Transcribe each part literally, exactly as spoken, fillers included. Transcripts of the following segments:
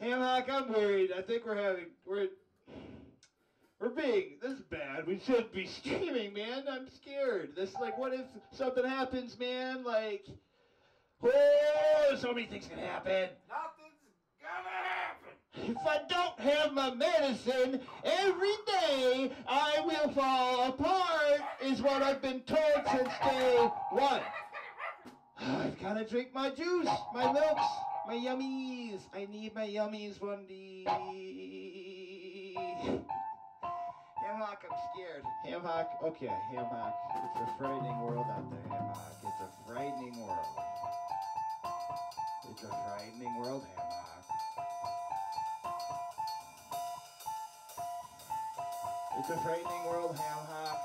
Hamhock, I'm worried. I think we're having we're we're being this is bad. We shouldn't be streaming, man. I'm scared. This like, what if something happens, man? Like, oh, so many things can happen. Nothing's gonna happen. If I don't have my medicine every day, I will fall apart. Is what I've been told since day one. I've gotta drink my juice, my milks, my yummies. I need my yummies one day. Hamhock, I'm scared. Hamhock, okay, Hamhock. It's a frightening world out there, Hamhock. It's a frightening world. It's a frightening world, Hamhock. It's a frightening world, Hamhock.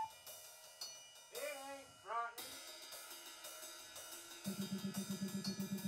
It ain't frightening.